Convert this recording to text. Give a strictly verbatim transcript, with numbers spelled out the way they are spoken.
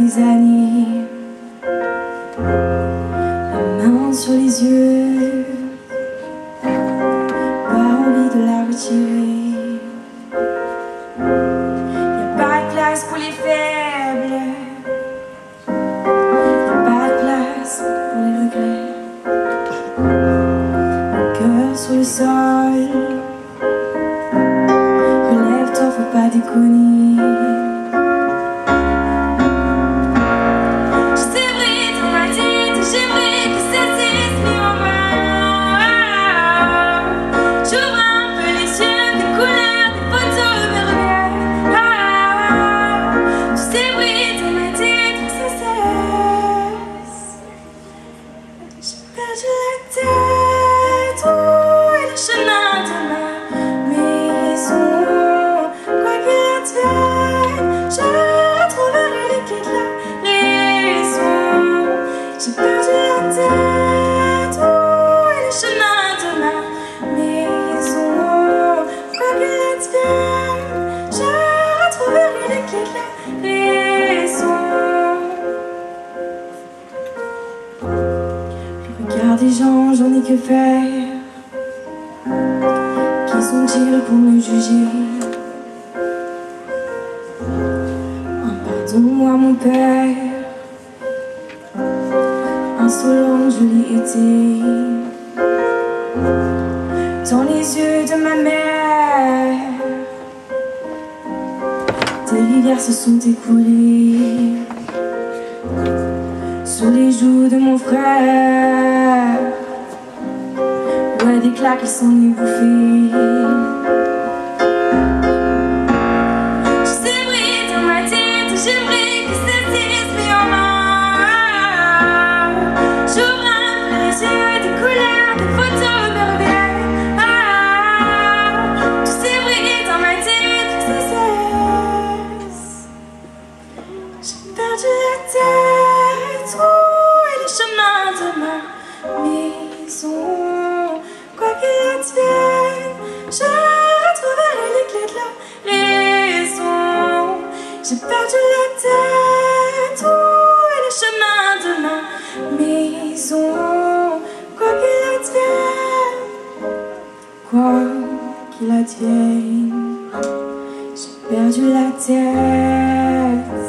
des années, la main sur les yeux, pas envie de la retirer. Y'a pas de place pour les faibles, y'a pas de place pour les regrets. Le cœur sur le sol, relève-toi, faut pas déconner. J'ai perdu la tête, où est le chemin de ma maison? Quoi qu'il advienne, je retrouverai les clés de la raison. J'ai perdu la tête, où est le chemin de ma maison? Quoi qu'il advienne, je retrouverai les clés de la raison. Regarde les gens, j'en ai que faire. Qui sont-ils pour me juger? Un pardon à mon père, insolente je l'ai été. Dans les yeux de ma mère, des rivières se sont écoulées. Sur les joues de mon frère, ouais, des claques qui sont ébouffées. Je sais briller dans ma tête, j'aimerais que cesse mes mains. J'ouvre un peu les yeux, des couleurs, des photos me reviennent. Ah, tout sait briller dans ma tête, que ça cesse. J'ai perdu la tête, où est le chemin de ma maison? Quoi qu'il advienne, je retrouverai les clés de la raison. J'ai perdu la tête, où est le chemin de ma maison? Quoi qu'il advienne, quoi qu'il advienne, j'ai perdu la tête.